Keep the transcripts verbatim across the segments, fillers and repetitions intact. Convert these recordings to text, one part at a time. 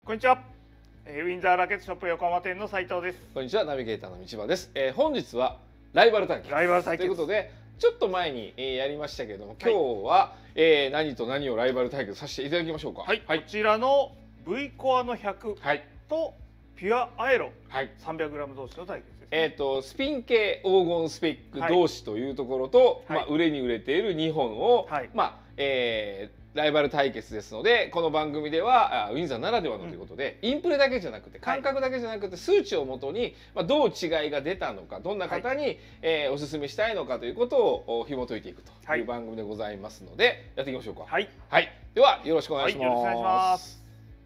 こんにちは。えーウィンザーラケットショップ横浜店の斉藤です。 こんにちは、ナビゲーターの道場です。えー、本日はライバル対決ライバル対決ということで、ちょっと前に、えー、やりましたけれども、今日は、えー、何と何をライバル対決させていただきましょうか。 はい、 はい、 こちらの V コアのひゃくはい、 とピュアアエロはい。 さんびゃくグラム同士の対決です、ね。 えー、とスピン系黄金スペック同士というところと、 はいまあ、売れに売れているにほんを、 はいまあえーライバル対決ですので、この番組ではあウィンザーならではのということで、うん、インプレだけじゃなくて感覚だけじゃなくて、数値をもとに、まあ、どう違いが出たのか、どんな方に、はい、えー、おすすめしたいのかということを紐解いていくという番組でございますので、はい、やっていきましょうか。はい、はい、ではよろしくお願いします。はい、よろしくお願いします。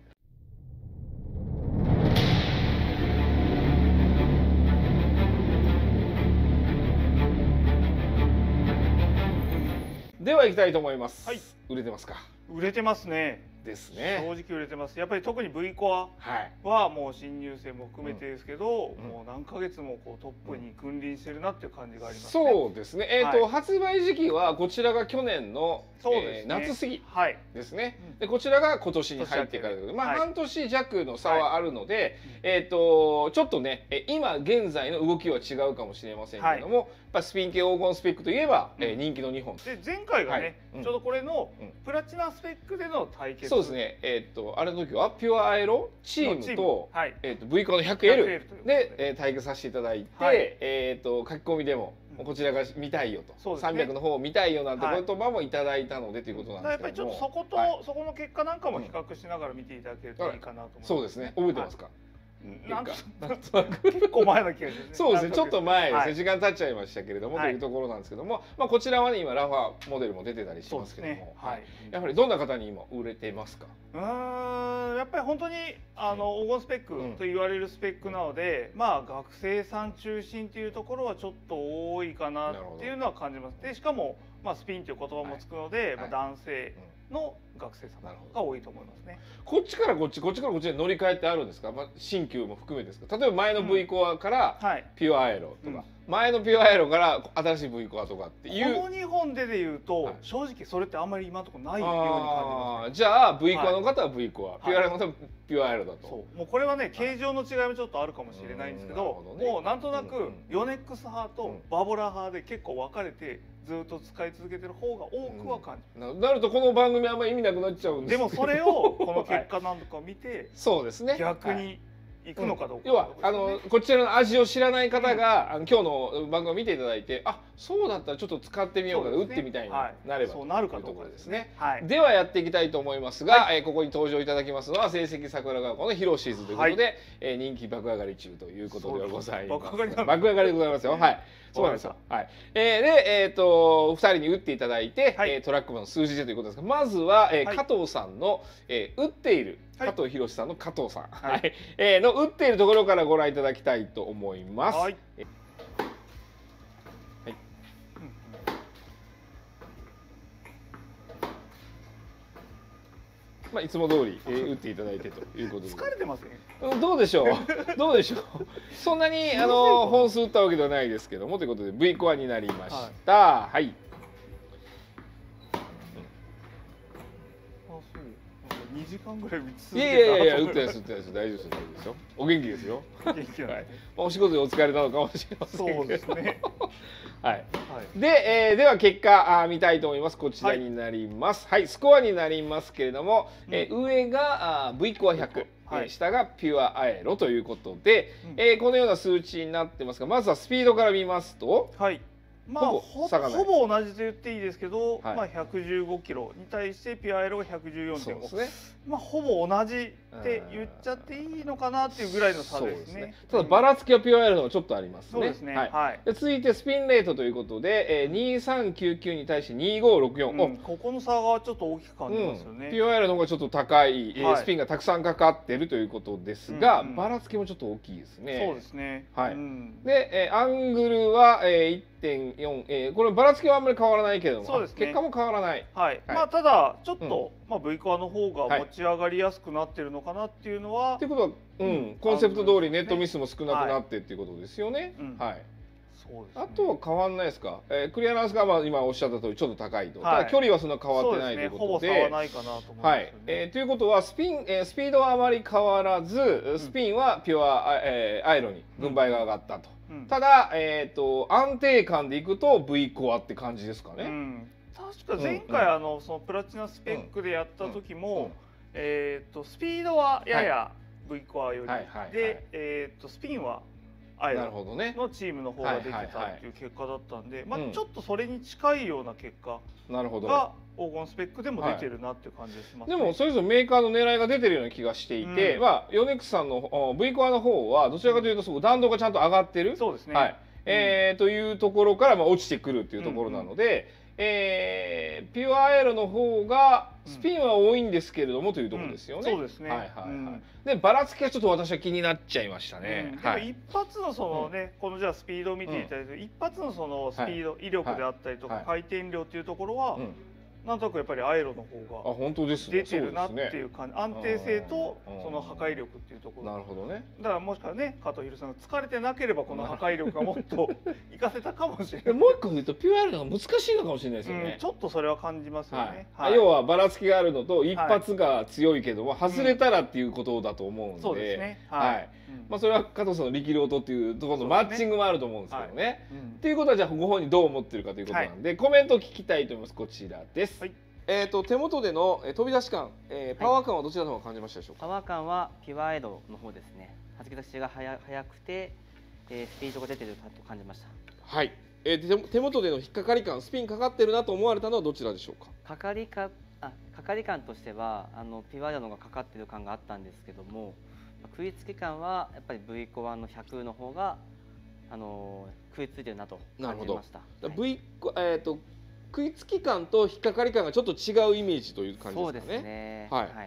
では行きたいと思います。はい、売れてますか？ 売れてますね。 ですね。 正直売れてます。やっぱり特に V コアはもう新入生も含めてですけど、うん、もう何ヶ月もこうトップに君臨してるなっていう感じがありますね。 そうですね。えっ、ー、と、はい、発売時期はこちらが去年の、そうですね、えー、夏過ぎですね。はい、でこちらが今年に入ってからということで、まあ、はい、半年弱の差はあるので、はい、えっ、ー、とちょっとね、今現在の動きは違うかもしれませんけれども、はい、やっぱスピン系黄金スペックといえば、うん、えー、人気のにほん。 で前回がね、はい、ちょうどこれのプラチナスペックでの対決。 そうですね。えっ、ー、とあれの時はピュアアエロチームと、はい、えっ、ー、と V コアの ひゃくエル で、えー、対決させていただいて、はい、えっ、ー、と書き込みでもこちらが見たいよと、ね、さんびゃくの方を見たいよなんて言葉もいただいたのでということなんですけども、やっぱりちょっとそこと、はい、そこの結果なんかも比較しながら見ていただけるといいかなと思います。 そうですね。覚えてますか？はい、 なんか結構前の気がしますね。 そうですね。ちょっと前ですね。はい、時間経っちゃいましたけれども、はい、というところなんですけども、まあこちらはね今ラファモデルも出てたりしますけども、ね、はい、やはりどんな方に今売れてますか？ うーん、やっぱり本当にあの黄金スペックと言われるスペックなので、うん、まあ学生さん中心っていうところはちょっと多いかなっていうのは感じます。でしかもまあスピンという言葉もつくので、はい、まあ男性の学生さんが多いと思いますね。 こっちからこっち、こっちからこっちで乗り換えってあるんですか？まあ、新旧も含めですか？例えば前の V コアからピュアアエロとか、うん、前のピュアアエロから新しい V コアとかっていう。 このにほんでで言うと、はい、正直それってあんまり今のところないように感じます、ね。 じゃあ V コアの方は V コア、はい、ピュアアエロの方はピュアアエロだと。 そう、もうこれはね形状の違いもちょっとあるかもしれないんですけど、ね、もうなんとなくヨネックス派とバボラ派で結構分かれてずっと使い続けてる方が多くは感じる、 うん、なるとこの番組あんまり意味なくなっちゃうんですけど、 でもそれをこの結果なんとか見て、はい、 そうですね、 逆に行くのかどうか、 要はあのこちらの味を知らない方が、うん、あの今日の番組を見ていただいて、あ、そうだったらちょっと使ってみようかな、ね、打ってみたいになれば、 そうなるかというところですね。 はい、 ではやっていきたいと思いますが、はい、えー、ここに登場いただきますのは成績桜川湖のヒロシーズということで、はい、えー、人気爆上がり中ということでございます。爆上がりでございますよ。はい。そうなんですよ。はい。えー、で、えっ、ー、とふたりに打っていただいて、はい、えー、トラックマンの数字でということですが、まずは、えーはい、加藤さんの、えー、打っている加藤博さんの加藤さん、はい、えー、の打っているところからご覧いただきたいと思います。はい。まあいつも通り、えー、打っていただいてということで。 疲れてますね。 どうでしょう。どうでしょう。そんなにあの本数打ったわけではないですけどもということで V コアになりました。はい。はい、 にじかんぐらい見続けた。 いやいやいや、打ってないです、打ってないです、大丈夫です、大丈夫ですよ。お元気ですよ。 元気はい。 お仕事でお疲れなのかもしれませんけど。 そうですね。 はい。で、えー、では結果あ見たいと思います。こちらになります。はい、はい、スコアになりますけれども、うん、えー、上があ V コアひゃく、はい、下がピュアアエロということで、うん、えー、このような数値になってますが、まずはスピードから見ますと、 はい。まあ、ほぼほぼ同じと言っていいですけど、はい、まあひゃくじゅうごキロに対してピュアエロがひゃくじゅうよんてんご、ね、まあほぼ同じって言っちゃっていいのかなっていうぐらいの差ですね。 ね、ただばらつきはピュアエロのちょっとありますね。 そうですね。 はい。はい、で続いてスピンレートということで、えー、にさんきゅうきゅうに対してにごろくよん、うん、 ここの差がちょっと大きく感じますよね。うん、 ピュアエロの方がちょっと高い、えー、スピンがたくさんかかっているということですが、うんうん、ばらつきもちょっと大きいですね。 そうですね。 はい。うん、で、えー、アングルは、えー、いってんよん、えー、こればらつきはあんまり変わらないけれども、そうですね、結果も変わらない。 はい。はい、まあただちょっと、うん、まあ V コアの方が持ち上がりやすくなってるのかなっていうのは。 っていうことは、うん、コンセプト通りネットミスも少なくなってっていうことですよね。はい。 そうです、 ね、あとは変わんないですか、えー、クリアランスがまあ今おっしゃった通りちょっと高いと、 はい、 ただ距離はそんな変わってないということで、 そうですね、ほぼ差はないかなと思いますよね。はい、 えー、ということはスピン、えー、スピードはあまり変わらずスピンはピュア、えー、アイロに軍配が上がったと、うん、ただ、えー、と安定感でいくと V コアって感じですかね。うん、 確か前回、うん、あのそのプラチナスペックでやった時も、うんうん、えー、とスピードはやや V コアよりで、えー、とスピンはアイロのチームの方が出てたっていう結果だったんで、まあちょっとそれに近いような結果が黄金スペックでも出てるなっていう感じです、ね。 でもそれぞれメーカーの狙いが出てるような気がしていて、うん、まあヨネックスさんの V コアの方はどちらかというとすごく弾道がちゃんと上がってる、 そうですね、 はい、えー、というところからまあ落ちてくるっていうところなので。うんうん、えー、ピュアアイロの方がスピンは多いんですけれどもというところですよね。 うん、そうですね。 はいはいはい。うん、でばらつきはちょっと私は気になっちゃいましたね。 うん、はい、一発のそのね、うん、このじゃあスピードを見ていただいて、うん、一発のそのスピード、はい、威力であったりとか、はい、回転量っていうところは。うん、なんとなくやっぱりアイロの方が出てるなっていう感じ、安定性とその破壊力っていうところ。 なるほどね。 だからもしかしたらね、加藤博さんが疲れてなければこの破壊力がもっと活かせたかもしれない。 もう一個言うとピュアアイロが難しいのかもしれないですよね。 うん、ちょっとそれは感じますよね。 はいはい、要はばらつきがあるのと一発が強いけども、はい、外れたらっていうことだと思うんで、うん、 そうですね。 はい。まあそれは加藤さんの力量とっていうところのマッチングもあると思うんですけどね。っていうことはじゃあご本人どう思ってるかということなんで、はい、コメントを聞きたいと思います。こちらです。はい、えー、と手元での飛び出し感、えー、パワー感はどちらの方が感じましたでしょうか。 パワー感はピュアアイロの方ですね。弾き出しが速くて、えー、スピードが出てるかと感じました。 はい、えー、手元での引っかかり感、スピンかかってるなと思われたのはどちらでしょうか。 かかりかあかかり感としてはあのピュアアイロの方がかかってる感があったんですけども、食いつき感はやっぱり V コアのひゃくの方があの食いついてるなと感じました。 なるほど。はい、V えっ、ー、と食いつき感と引っかかり感がちょっと違うイメージという感じですかね。そうですね。 はい。はい、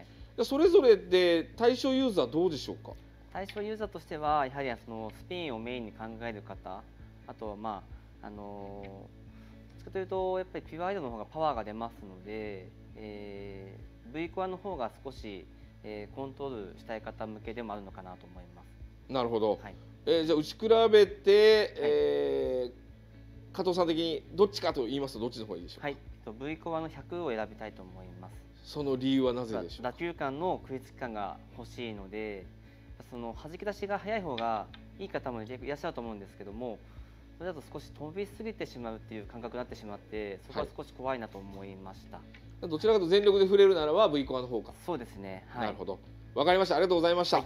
それぞれで対象ユーザーどうでしょうか。 対象ユーザーとしてはやはりそのスピンをメインに考える方、あとはまああのどっちかというとやっぱりピュアアイロの方がパワーが出ますので、えー、V コアの方が少し、えー、コントロールしたい方向けでもあるのかなと思います。 なるほど。はい、えー、じゃあ打ち比べて、はい、えー加藤さん的にどっちかと言いますとどっちの方がいいでしょうか。はい、 V コアのひゃくを選びたいと思います。 その理由はなぜでしょうか。 打球感の食いつき感が欲しいので、その弾き出しが速い方がいい方もいらっしゃると思うんですけども、それだと少し飛びすぎてしまうっていう感覚になってしまって、そこは少し怖いなと思いました。はい、 どちらかと全力で触れるならば V コアの方か。 そうですね。はい、 なるほど。わかりました。ありがとうございました。はい、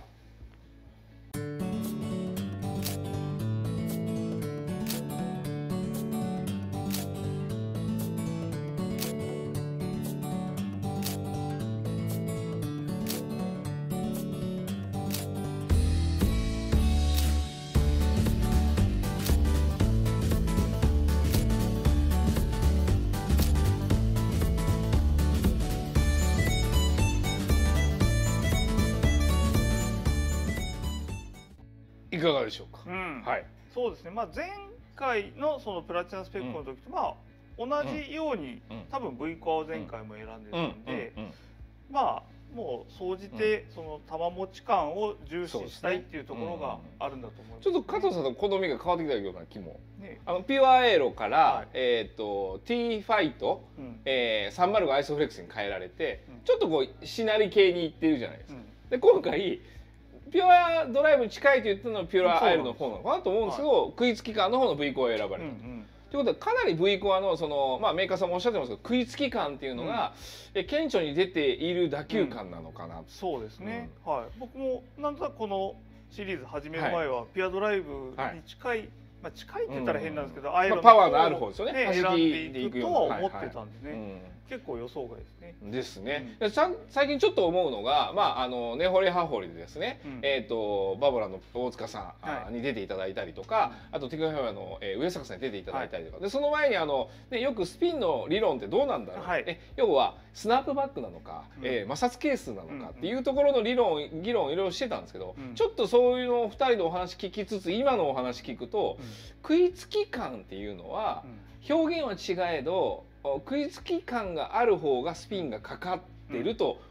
いかがでしょうか。 うん、はい。そうですね。まあ前回のそのプラチナスペックの時と、うん、まあ同じように、うん、多分 V コアを前回も選んでたんで、まあもう総じてその球持ち感を重視したいっていうところがあるんだと思います。 ちょっと加藤さんの好みが変わってきたような気も。ね、あのピュアエロから、はい、えっ、ー、と T ファイト、うん、えー、さんまるごアイソフレックスに変えられて、うん、ちょっとこうしなり系にいってるじゃないですか。うん、で今回ピュアドライブに近いと言ったのはピュアアイルの方なのかなと思うんですけど、はい、食いつき感の方の V コアを選ばれた。うんうん、ということはかなり V コアのその、まあ、メーカーさんもおっしゃってますけど食いつき感っていうのが、うん、顕著に出ている打球感なのかな、うん、 そうですね、うん、はい、僕もなんとなくこのシリーズ始める前は、はい、ピュアドライブに近い、はい、まあ、近いって言ったら変なんですけど、うん、アイロンのパワーのある方ですよね。 ね、選んでいくとは思ってたんでね、はいはい、うん、結構予想外ですね。 ですね。うん、最近ちょっと思うのが、まああの根掘り葉掘りでですね、うん、えっ、とバボラの大塚さんに出ていただいたりとか、はい、あとテクノフェアの、えー、上坂さんに出ていただいたりとか、はい、でその前にあの、ね、よくスピンの理論ってどうなんだろう、はい、え要はスナップバックなのか、うん、えー、摩擦係数なのかっていうところの理論議論をいろいろしてたんですけど、うん、ちょっとそういうのをふたりのお話聞きつつ今のお話聞くと、うん、食いつき感っていうのは、うん、表現は違えど食いつき感がある方がスピンがかかってると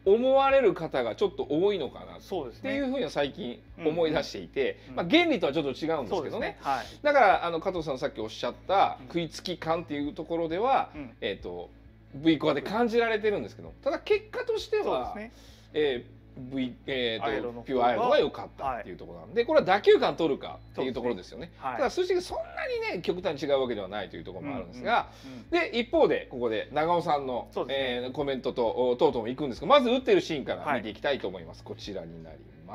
思われる方がちょっと多いのかなっていうふうには最近思い出していて、まあ原理とはちょっと違うんですけどね。だからあの加藤さんさっきおっしゃった食いつき感っていうところでは、えっと V コアで感じられてるんですけど、ただ結果としては、えー V えーとピュアアイロンが良かったっていうところなんで、これは打球感取るかっていうところですよね。ただ数字がそんなにね極端に違うわけではないというところもあるんですが、で一方でここで長尾さんのえーコメントと等々もいくんですが、まず打ってるシーンから見ていきたいと思います。こちらになります。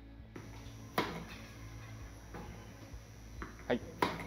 はい。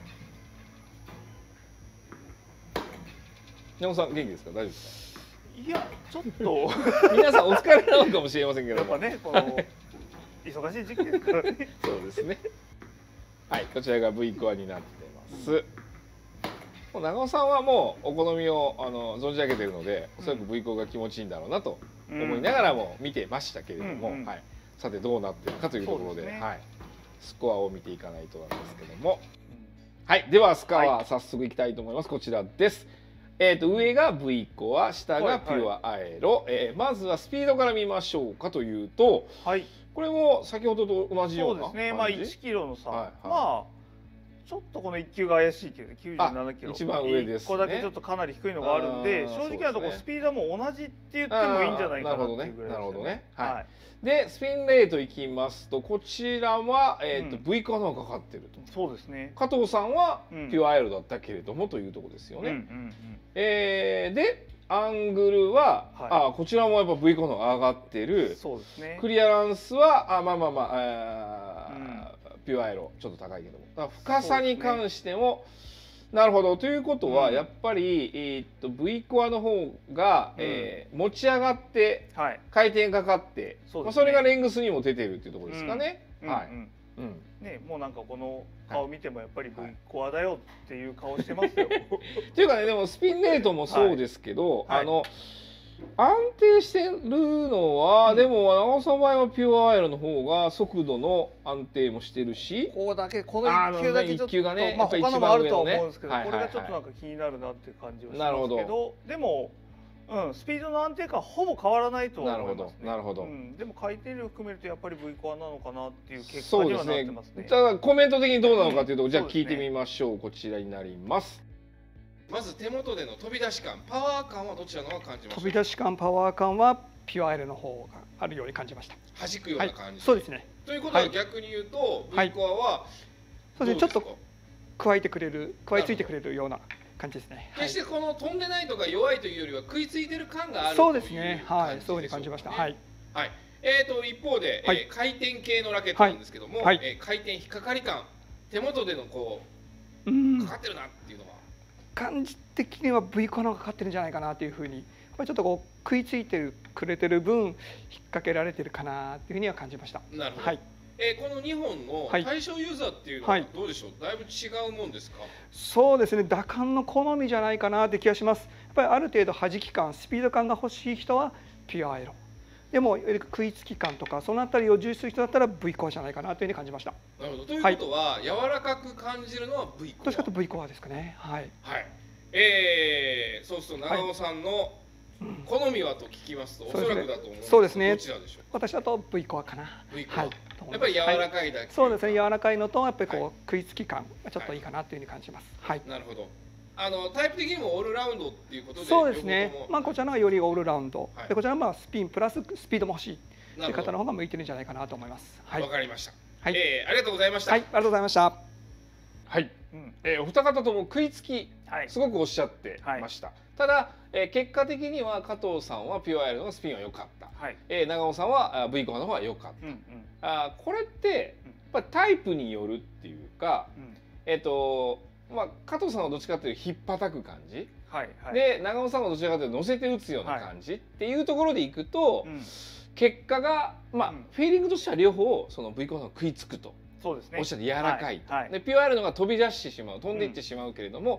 長尾さん元気ですか？大丈夫ですか？ いやちょっと皆さんお疲れなのかもしれませんけど、 やっぱねこの忙しい時期ですからね。 そうですね。はい、こちらが V コアになってます。もう長尾さんはもうお好みをあの存じ上げているので、おそらく V コアが気持ちいいんだろうなと思いながらも見てましたけれども、はい、さてどうなっているかというところで、はい、スコアを見ていかないとなんですけども、はい、ではスコア早速いきたいと思います。こちらです。えーと上が V コア、下がピュアアエロ、はいはい、えー、まずはスピードから見ましょうかというと、はい、これも先ほどと同じような感じ。 そうですね、まあ、いちキロの差、はいはい、まあちょっとこのいっ級が怪しいけどきゅうじゅうななキロ一番上ですね。 いっこだけちょっとかなり低いのがあるんで、正直なところスピードはもう同じって言ってもいいんじゃないかなっていうぐらいですね。 なるほどね。はい。でスピンレートいきますと、こちらは、えーとうん、V コアの方がかかってると。 そうですね。 加藤さんはピュアアイロだったけれども、うん、というところですよね。えー、でアングルは、はい、あこちらもやっぱ V コアの方が上がってる。 そうですね。 クリアランスはあまあまあまあ、あうん、ピュアアイロちょっと高いけども、だから深さに関しても、なるほど。ということは、うん、やっぱり、えー、っと V コアの方が、うん、えー、持ち上がって、はい、回転かかって、 そ,、ねまあ、それがレングスにも出てるっていうところですかね。 もうなんかこの顔見てもやっぱり V コアだよっていう顔してますよ。 っていうかね、でもスピンレートもそうですけど、はいはい、あの安定してるのは、うん、でも長尾さんの場合はピュアアイロの方が速度の安定もしてるし、 ここだけこのいっ級だけちょっと、がね、まあ他のもあるとは思うんですけど、これがちょっとなんか気になるなっていう感じはしますけど、でも、うん、スピードの安定感はほぼ変わらないと思いますね。 なるほど、 うん、でも回転量含めるとやっぱり V コアなのかなっていう結果にはなってますね。 ただコメント的にどうなのかというと、うん、じゃあ聞いてみましょう。うこちらになります。まず手元での飛び出し感、パワー感はどちらの方が感じました？ 飛び出し感、パワー感はピュアアイロの方があるように感じました。 弾くような感じ、はい、 そうですね。 ということは逆に言うと、はい、V コアはそうですね、ちょっと加えてくれる、加えついてくれるような感じですね。 決してこの飛んでないとか弱いというよりは食いついてる感があるという感じですね。そうですね。はい、そういうふうに感じました。はい。 はい。えっと一方で、はい、えー、回転系のラケットなんですけども、はい、えー、回転引っかかり感、手元でのこう、うん、かかってるなっていうのは。 感じ的には V コアの方がかかってるんじゃないかなというふうに、これちょっとこう食いついてるくれてる分引っ掛けられてるかなというふうには感じました。 なるほど。はい。えー、このにほんの対象ユーザーっていうのはどうでしょう、はい、だいぶ違うもんですか？ そうですね、打感の好みじゃないかなって気がします。やっぱりある程度弾き感、スピード感が欲しい人はピュアアイロンでも食いつき感とかそのあたりを重視する人だったら V コアじゃないかなというふうに感じました。 なるほど。ということは、はい、柔らかく感じるのは V コア。 どっちかというと V コアですかね。はい。 はい。えー、そうすると長尾さんの、はい、好みはと聞きますと、おそらくだと思うんですけど、そうですね。どちらでしょう？ 私だと V コアかな。 V コア。はい。やっぱり柔らかいだけ、はい、 そうですね、柔らかいのとやっぱりこう、はい、食いつき感がちょっといいかなというふうに感じます。はい。 なるほど。あのタイプ的にもオールラウンドっていうことで、 そうですね。まあこちらの方がよりオールラウンド、はい、でこちらはまあスピンプラススピードも欲しいという方の方が向いてるんじゃないかなと思います。 はい。わかりました。はい。えー、ありがとうございました。 はい、ありがとうございました。 はい。うん、えー、お二方とも食いつき、はい、すごくおっしゃってました。はい、ただ、えー、結果的には加藤さんはピュアアイロのスピンは良かった。はい、えー、長尾さんは V コアの方が良かった。うんうん、あこれってやっぱタイプによるっていうか、うん、えっとまあ加藤さんはどっちかというと引っ叩く感じ、はいはい、で長尾さんはどちらかというと乗せて打つような感じ、はい、っていうところでいくと、うん、結果がまあ、うん、フィーリングとしては両方その V コアの食いつくと。そうですね、おっしゃって柔らかい、はいはい、でピュアアイロのが飛び出してしまう飛んでいってしまうけれども、うん、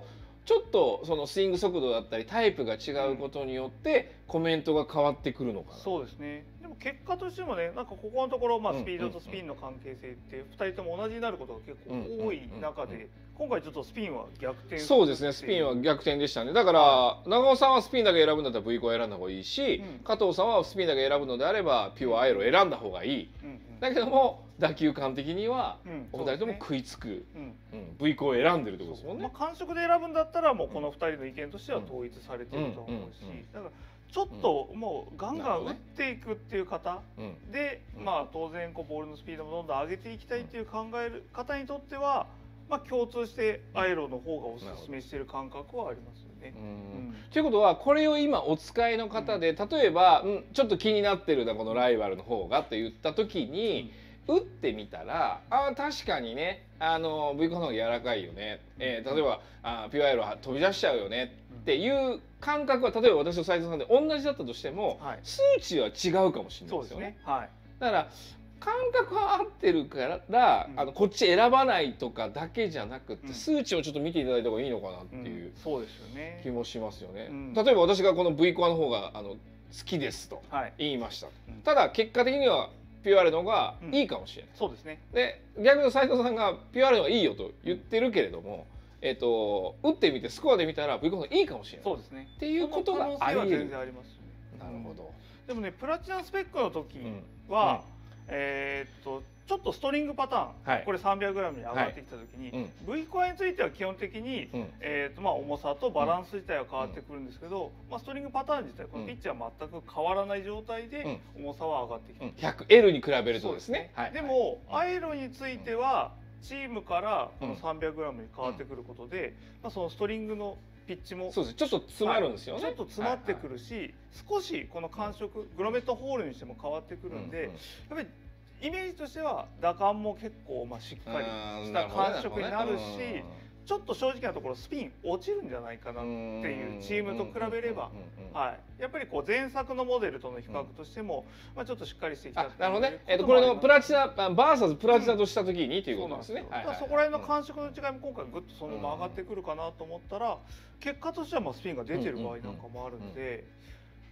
ちょっとそのスイング速度だったりタイプが違うことによってコメントが変わってくるのかな。 そうですね。でも結果としてもね、なんかここのところ、まあ、スピードとスピンの関係性ってふたりとも同じになることが結構多い中で、今回ちょっとスピンは逆転。 そうですね、スピンは逆転でしたね。だから長尾さんはスピンだけ選ぶんだったら ブイ コア選んだ方がいいし、うん、加藤さんはスピンだけ選ぶのであればピュアアイロ選んだ方がいい、うんうん、だけども打球感的にはお二人とも食いつく ブイ コアを選んでるってことですもんね。 まあ、感触で選ぶんだったらもうこのふたりの意見としては統一されてると思うし、だからちょっともうガンガン打っていくっていう方で、まあ当然こうボールのスピードもどんどん上げていきたいっていう考える方にとっては、まあ共通してアイロの方がおすすめしている感覚はありますよね。 ということはこれを今お使いの方で、例えば、うん、ちょっと気になってるなこのライバルの方がと言った時に、打ってみたら、あ確かにね、あの ブイ コアの方が柔らかいよね、えー、例えばあピュアアイロは飛び出しちゃうよねっていう感覚は、例えば私と斉藤さんで同じだったとしても、はい、数値は違うかもしれないですよね。はい、だから感覚は合ってるから、うん、あのこっち選ばないとかだけじゃなくて、うん、数値をちょっと見ていただいた方がいいのかなっていう気もしますよね。例えば私がこの ブイ コアの方があの好きですと言いました、はい、ただ結果的にはピュアアイロの方がいいかもしれない、 うん、そうですね。 で逆に斉藤さんがピュアアイロの方がいいよと言ってるけれども、えー、と打ってみてスコアで見たら ブイ コアの方がいいかもしれない。 そうですね。 っていうことがあり得る。 全然ありますよね。 なるほど。 でもね、プラチナスペックの時は、うん、えっとちょっとストリングパターン、はい、これ さんびゃくグラム に上がってきた時に、はい、うん、ブイ コアについては基本的に、うん、えーとまあ、重さとバランス自体は変わってくるんですけど、うん、まあ、ストリングパターン自体このピッチは全く変わらない状態で重さは上がってきて、うん、 ひゃくエル に比べるとですね。 でも、はい、アイロについてはチームからこの さんびゃくグラム に変わってくることで、うん、まあ、そのストリングのピッチもそうです、ちょっと詰まるんですよね、 はい、ちょっと詰まってくるし、はいはい、少しこの感触、グロメットホールにしても変わってくるんで、うんうん、やっぱりイメージとしては打感も結構まあしっかりした感触になるし、ちょっと正直なところスピン落ちるんじゃないかなっていうチームと比べれば、はい、やっぱりこう前作のモデルとの比較としても、まあちょっとしっかりしてきた。 なるほどね。えっとこれのプラチナバーサスプラチナとした時にということですね。 そこら辺の感触の違いも今回ぐっとそのまま上がってくるかなと思ったら、結果としてはまあスピンが出てる場合なんかもあるんで、うん、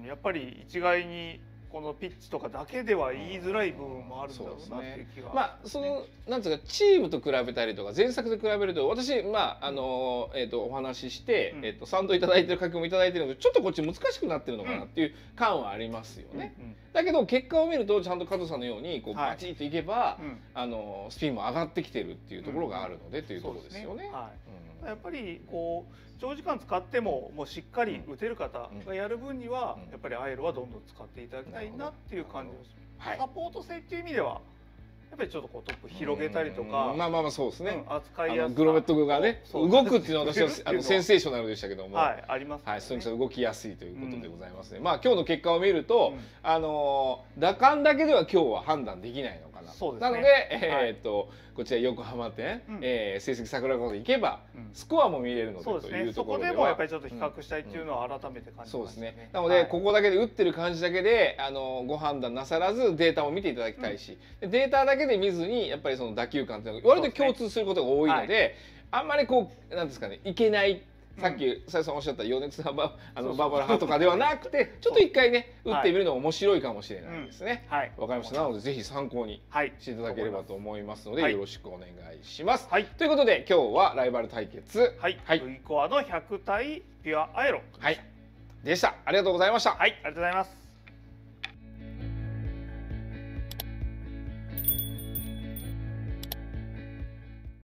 やっぱり一概にこのピッチとかだけでは言いづらい部分もあるんだろうなっていう気が、 まあそのなんていうかチームと比べたりとか前作と比べると、私まああのえっとお話ししてえっと賛同いただいてる書き込みいただいてるので、ちょっとこっち難しくなってるのかなっていう感はありますよね。だけど結果を見るとちゃんと加藤さんのようにこうバチッといけばあのスピンも上がってきてるっていうところがあるのでというところですよね。 やっぱりこう長時間使ってももうしっかり打てる方がやる分にはやっぱりアイロはどんどん使っていただきたいなっていう感じです。はい、サポート性っていう意味ではやっぱりちょっとこうトップ広げたりとか、 まあまあまあそうですね、 うん、扱いやすさ、 グロメットがね動くっていうのは私はあのセンセーショナルでしたけども、 はい、ありますね。 はい、そういう動きやすいということでございますね。うん、まあ今日の結果を見ると、うん、あの打感だけでは今日は判断できないのかな。そうですね。なので、えー、っと、はい、こちら横浜店、うん、えー、成績桜川で行けば、うん、スコアも見れるので、 そうですね、 というところでは、 そこでもやっぱりちょっと比較したいっていうのは改めて感じますね。 そうですね。なので、はい、ここだけで打ってる感じだけであのご判断なさらずデータも見ていただきたいし、うん、データだけで見ずにやっぱりその打球感っていうのが割と共通することが多いので、はい、あんまりこうなんですかね、いけない。さっき斉藤さんおっしゃった余熱なバあのバーバラ派とかではなくて、ちょっと一回ね打ってみるのも面白いかもしれないですね。はい、わかりました。なのでぜひ参考にしていただければと思いますので、よろしくお願いします。はい、ということで今日はライバル対決、 はい、ブイ コアのひゃく対ピュアアイロン、 はい、でした。ありがとうございました。 はい、ありがとうございます。